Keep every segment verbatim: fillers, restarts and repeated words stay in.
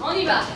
On y va.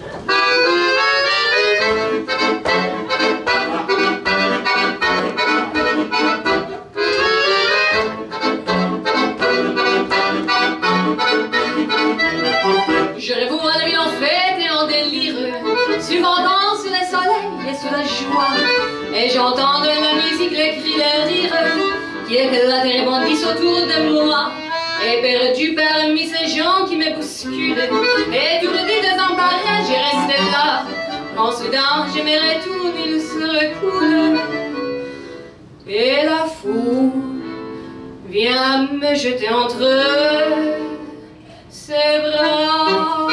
Je rêve la nuit en fête et en délire, suivant sous le soleil et sous la joie. Et j'entends de la musique, les cris, les rires, qui éclatent et rebondissent autour de moi. Et perdu parmi ces gens qui me bousculent, étourdi, désemparé, j'ai resté là. Quand soudain je me retourne, il se recoule, et la foule vient me jeter entre ses bras.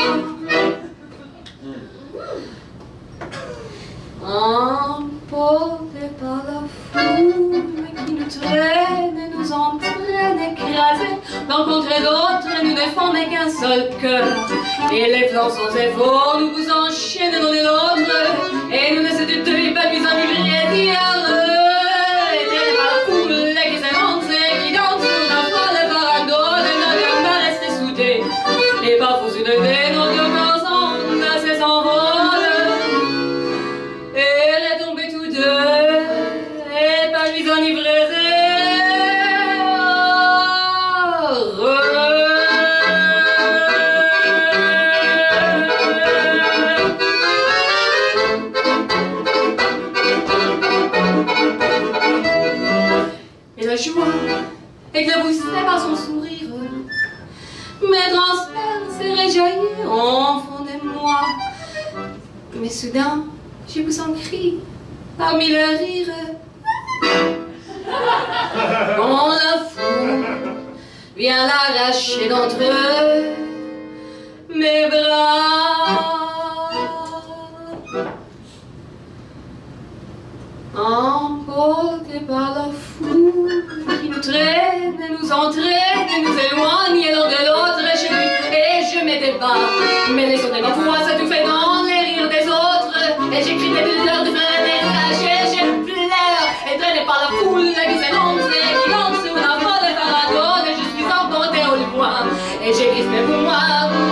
Emportés par la foule qui nous traîne et nous entraîne écrasés d'un contre d'autres, nous ne formons qu'un seul cœur. Et les flancs sans effort nous vous enchaînent l'un et l'autre, et nous ne se détruisons pas plus enivrés d'hier. Éteints par la foule qui s'énonce et qui danse sur la folle farandole, nos cœurs pas restés soudés, et parfois une idée, nos deux corps s'enlacent et s'envolent. Enivrés et heureux. Et la joie, éclaboussée par son sourire, me transperce et réjaillit au fond de moi. Mais soudain, je pousse un cri parmi le rire. Quand la foule vient l'arracher d'entre mes bras, emportés par la foule qui nous traîne, nous entraîne, nous éloigne l'un de l'autre, je lutte et je me débat, mais les sons de ma voix s'étouffent dans les rires des autres, et j'écris des douleurs de frères et je pleure, étraîné par la foule qui s'énonce et qui danse sur la folle farandole, je suis emporté au loin, et j'écris mais pour moi.